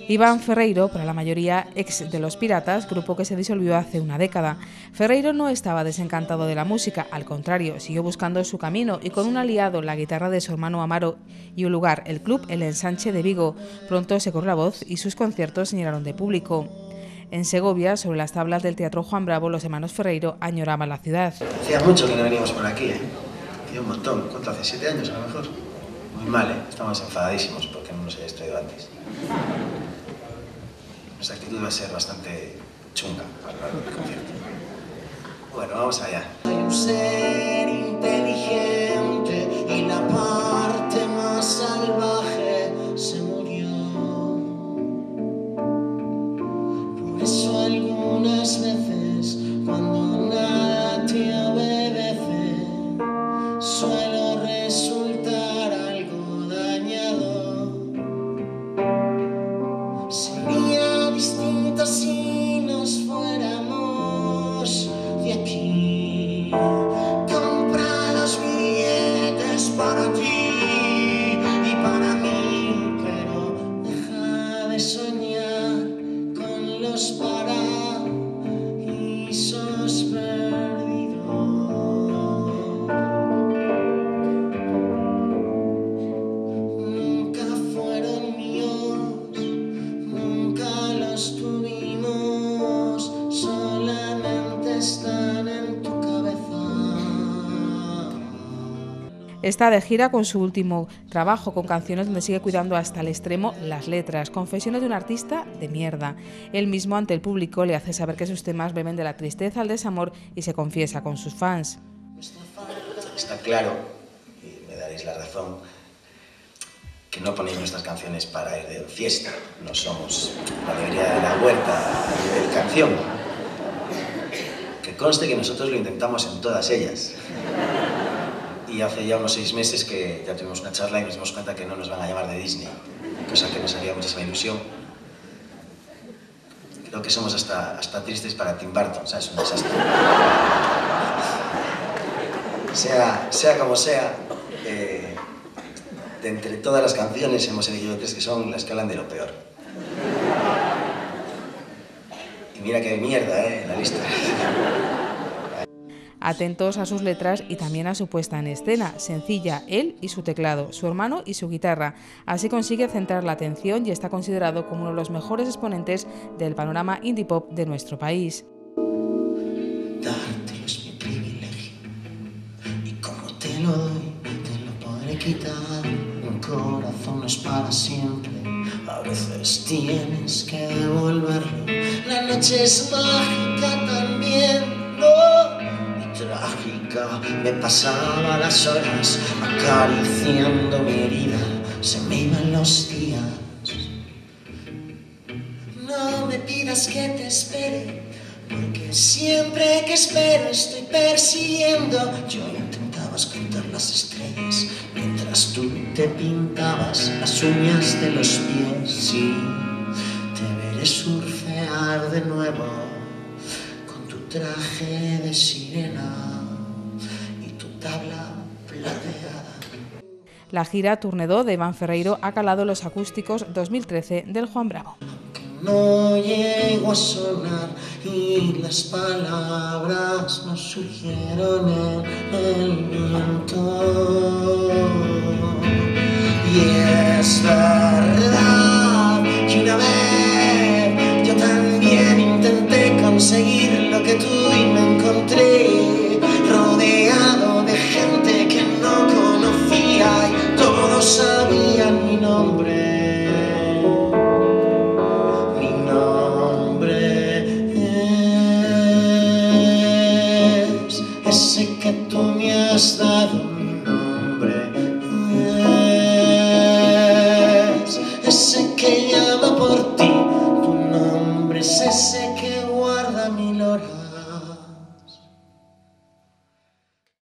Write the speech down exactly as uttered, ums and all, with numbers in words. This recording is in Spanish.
Iván Ferreiro, para la mayoría ex de Los Piratas, grupo que se disolvió hace una década. Ferreiro no estaba desencantado de la música, al contrario, siguió buscando su camino y con un aliado, la guitarra de su hermano Amaro, y un lugar, el club El Ensanche de Vigo. Pronto se corrió la voz y sus conciertos se llenaron de público. En Segovia, sobre las tablas del Teatro Juan Bravo, los hermanos Ferreiro añoraban la ciudad. Hacía mucho que no veníamos por aquí, ¿eh? Hacía un montón. ¿Cuánto hace? ¿Siete años a lo mejor? Muy mal, ¿eh? Estamos enfadadísimos porque no nos hayáis traído antes. Nuestra actitud va a ser bastante chunga a lo largo del concierto. Bueno, vamos allá. Hay un ser inteligente y la parte más salvaje se murió. Por eso algunas veces, cuando nada te obedece, suelo resultar algo dañado. Sería distinto si nos fuéramos de aquí. Compra los billetes para ti y para mí, pero deja de soñar con los paraísos perdidos. Nunca fueron míos, nunca los tuvimos, solamente están en tu cabeza. Está de gira con su último trabajo, con canciones donde sigue cuidando hasta el extremo las letras. Confesiones de un artista de mierda. Él mismo ante el público le hace saber que sus temas beben de la tristeza, el desamor y se confiesa con sus fans. Está claro, y me daréis la razón, que no ponéis nuestras canciones para ir de fiesta. No somos la alegría de la huerta a nivel canción. Que conste que nosotros lo intentamos en todas ellas. Y hace ya unos seis meses que ya tuvimos una charla y nos dimos cuenta que no nos van a llamar de Disney, cosa que nos haría muchísima ilusión. Creo que somos hasta, hasta tristes para Tim Burton, ¿sabes? Es un desastre. Sea, sea como sea, eh, de entre todas las canciones hemos elegido tres que son las que hablan de lo peor. Y mira qué mierda, ¿eh? En la lista. Atentos a sus letras y también a su puesta en escena, sencilla, él y su teclado, su hermano y su guitarra. Así consigue centrar la atención y está considerado como uno de los mejores exponentes del panorama indie pop de nuestro país. Darte es mi privilegio y como te lo doy, te lo podré quitar. Un corazón no es para siempre, a veces tienes que devolverlo. La noche es mágica también, no. Trágica, me pasaba las horas acariciando mi herida, se me iban los días. No me pidas que te espere, porque siempre que espero estoy persiguiendo. Yo intentaba esconder las estrellas, mientras tú te pintabas las uñas de los pies. Sí, te veré surfear de nuevo, traje de sirena y tu tabla plateada. La gira Tourne-Do de Iván Ferreiro ha calado los acústicos dos mil trece del Juan Bravo. No llego a sonar y las palabras no surgieron en el viento. Y es verdad que una vez yo también intenté conseguir lo que tú y me encontré rodeado de gente que no conocía y todos sabían mi nombre. Mi nombre es ese que tú me has dado. Mi nombre es ese que llama por ti. Tu nombre es ese que guarda mi lora.